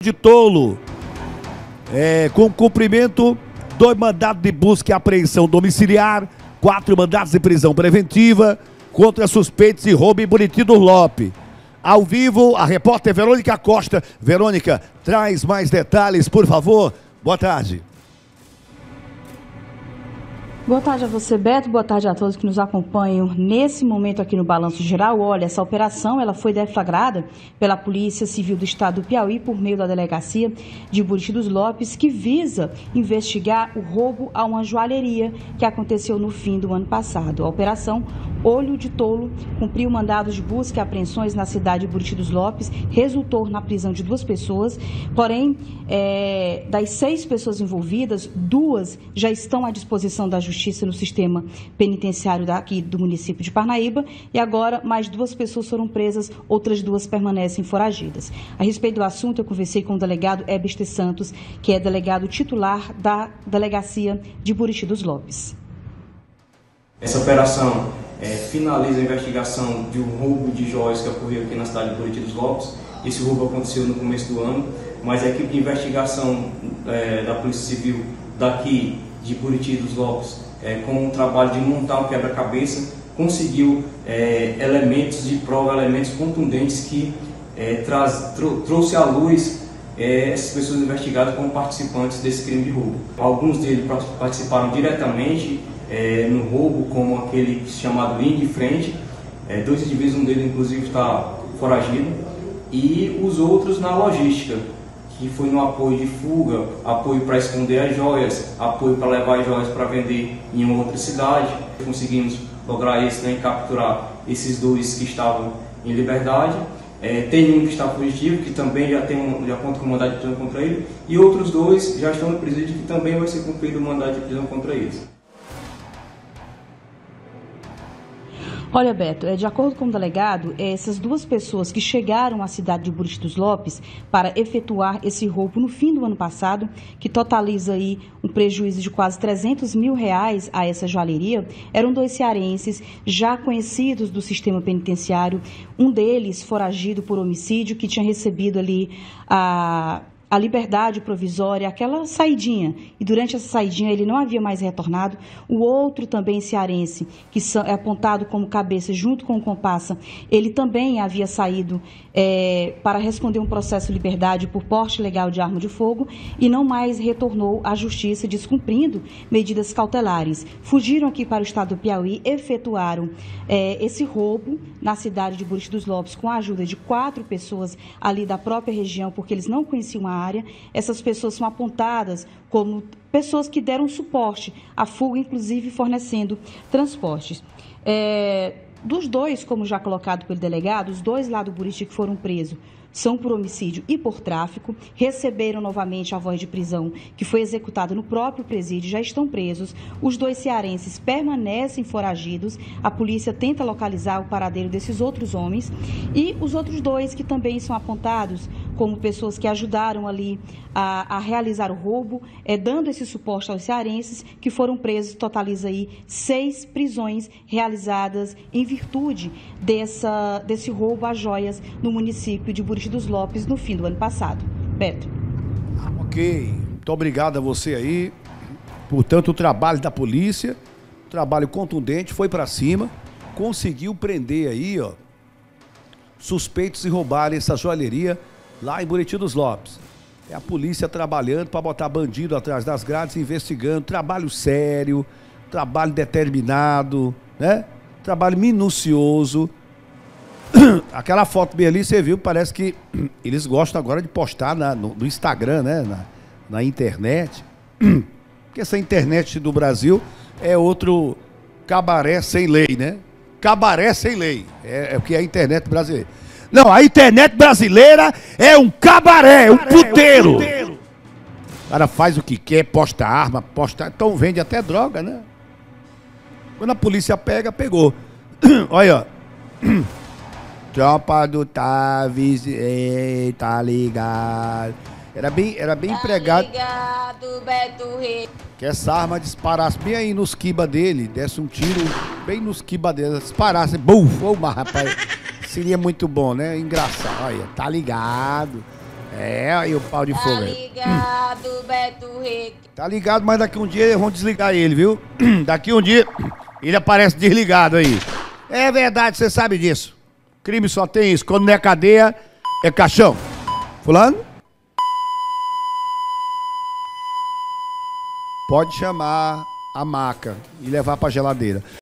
de tolo. Com cumprimento, 2 mandados de busca e apreensão domiciliar, 4 mandados de prisão preventiva contra suspeitos de roubo em Buriti dos Lopes. Ao vivo, a repórter Verônica Costa. Verônica, traz mais detalhes, por favor. Boa tarde. Boa tarde a você, Beto. Boa tarde a todos que nos acompanham nesse momento aqui no Balanço Geral. Olha, essa operação ela foi deflagrada pela Polícia Civil do Estado do Piauí por meio da Delegacia de Buriti dos Lopes, que visa investigar o roubo a uma joalheria que aconteceu no fim do ano passado. A operação Olho de Tolo cumpriu mandados de busca e apreensões na cidade de Buriti dos Lopes, resultou na prisão de 2 pessoas, porém, das 6 pessoas envolvidas, 2 já estão à disposição da Justiça no sistema penitenciário daqui do município de Parnaíba, e agora mais 2 pessoas foram presas, outras 2 permanecem foragidas. A respeito do assunto, eu conversei com o delegado Ebster Santos, que é delegado titular da Delegacia de Buriti dos Lopes. Essa operação finaliza a investigação de um roubo de joias que ocorreu aqui na cidade de Buriti dos Lopes. Esse roubo aconteceu no começo do ano, mas a equipe de investigação da Polícia Civil daqui de Buriti dos Lopes, com o trabalho de montar um quebra-cabeça, conseguiu elementos de prova, elementos contundentes que trouxe à luz essas pessoas investigadas como participantes desse crime de roubo. Alguns deles participaram diretamente no roubo, como aquele chamado linha de frente, 2 indivíduos, um deles inclusive está foragido, e os outros na logística, que foi no apoio de fuga, apoio para esconder as joias, apoio para levar as joias para vender em uma outra cidade. Conseguimos lograr isso, capturar esses 2 que estavam em liberdade. Tem um que está fugitivo, que também já conta com mandado de prisão contra ele, e outros 2 já estão no presídio, que também vai ser cumprido o mandado de prisão contra eles. Olha, Beto, de acordo com o delegado, essas 2 pessoas que chegaram à cidade de Buriti dos Lopes para efetuar esse roubo no fim do ano passado, que totaliza aí um prejuízo de quase R$300 mil a essa joalheria, eram 2 cearenses já conhecidos do sistema penitenciário, um deles foragido por homicídio, que tinha recebido ali a liberdade provisória, aquela saidinha, e durante essa saidinha ele não havia mais retornado. O outro também cearense, que é apontado como cabeça junto com o comparsa, ele também havia saído para responder um processo de liberdade por porte ilegal de arma de fogo e não mais retornou à justiça, descumprindo medidas cautelares. Fugiram aqui para o estado do Piauí, efetuaram esse roubo na cidade de Buriti dos Lopes com a ajuda de 4 pessoas ali da própria região, porque eles não conheciam a área. Essas pessoas são apontadas como pessoas que deram suporte à fuga, inclusive fornecendo transportes. Dos 2, como já colocado pelo delegado, os 2 lá do Buriti que foram presos são por homicídio e por tráfico, receberam novamente a voz de prisão que foi executada no próprio presídio, já estão presos. Os 2 cearenses permanecem foragidos, a polícia tenta localizar o paradeiro desses outros homens, e os outros 2 que também são apontados como pessoas que ajudaram ali a realizar o roubo, dando esse suporte aos cearenses que foram presos, totaliza aí 6 prisões realizadas em virtude desse roubo a joias no município de Buriti dos Lopes no fim do ano passado. Beto. Ok, muito obrigado a você aí. Portanto, o trabalho da polícia, trabalho contundente, foi para cima, conseguiu prender aí, suspeitos de roubarem essa joalheria lá em Buriti dos Lopes. É a polícia trabalhando para botar bandido atrás das grades, investigando, trabalho sério, trabalho determinado, né? Trabalho minucioso. Aquela foto bem ali, você viu, parece que eles gostam agora de postar no Instagram, né? Na internet. Porque essa internet do Brasil é outro cabaré sem lei, né? Cabaré sem lei. É o que é a internet brasileira. Não, a internet brasileira é um cabaré, um puteiro. O cara faz o que quer, posta arma, então vende até droga, né? Quando a polícia pega, pegou. Olha, ó. Tropa do Tavis, tá ligado. Era bem empregado. Ligado, Beto Rei. Que essa arma disparasse bem aí nos quiba dele, desse um tiro bem nos quiba dele, disparasse, bum, rapaz. Seria muito bom, né? Engraçado. Olha, tá ligado. É, aí o pau de Tá fogo aí. ligado, Beto Rei. Tá ligado, mas daqui um dia eles vão desligar ele, viu? Daqui um dia ele aparece desligado aí. É verdade, você sabe disso. Crime só tem isso. Quando não é cadeia, é caixão. Fulano? Pode chamar a maca e levar pra geladeira.